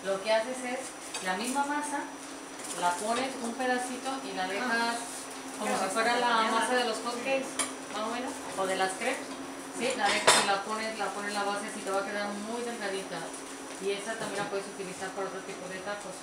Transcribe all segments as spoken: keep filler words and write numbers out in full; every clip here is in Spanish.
lo que haces es la misma masa, la pones un pedacito y la dejas como si fuera la masa de los hot cakes, más o menos, o de las crepes. Sí, la dejas y la pones, la pones en la base, así te va a quedar muy delgadita. Y esa también la puedes utilizar para otro tipo de tacos.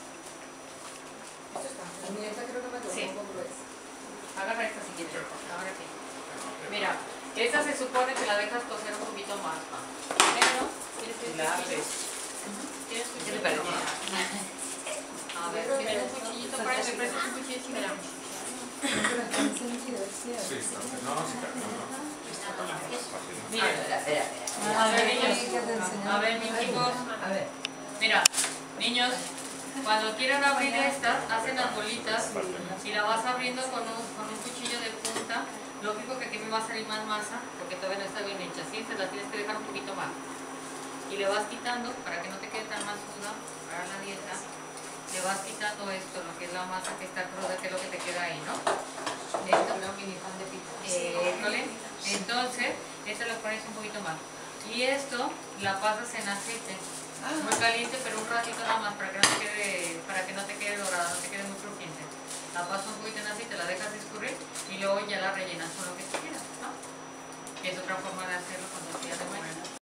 Esto está. A mí esta creo que me quedó Sí. un poco gruesa. Agarra esta si quieres. Ahora sí. Mira, esta se supone que la dejas cocer un poquito más. Pero, ¿quieres que La abres. ¿Quieres ¿Qué te parece? A ver, ¿tienes un cuchillito para que me prestes un cuchillito? Mira. Pero está encendido, es cierto. Sí, está. No, sí, no, no. Mira, Espera, espera, espera. a ver, niños. A A ver, mis chicos. A ver. Mira, niños, cuando quieran abrir estas, hacen las bolitas y la vas abriendo con un, con un cuchillo de punta. Lógico que aquí me va a salir más masa porque todavía no está bien hecha, ¿sí? Se la tienes que dejar un poquito más. Y le vas quitando, para que no te quede tan masuda para la dieta, le vas quitando esto, lo que es la masa que está cruda, que es lo que te queda ahí, ¿no? Esto, Una mini pan de pita. eh, ¿vale? Entonces, esto lo pones un poquito más. Y esto la pasas en aceite. Muy caliente, pero un ratito nada más para que no te quede, para que no te quede dorada, no te quede muy crujiente. La pasas un poquito en aceite, la dejas escurrir y luego ya la rellenas con lo que tú quieras, ¿no? Es otra forma de hacerlo cuando quieras de mañana.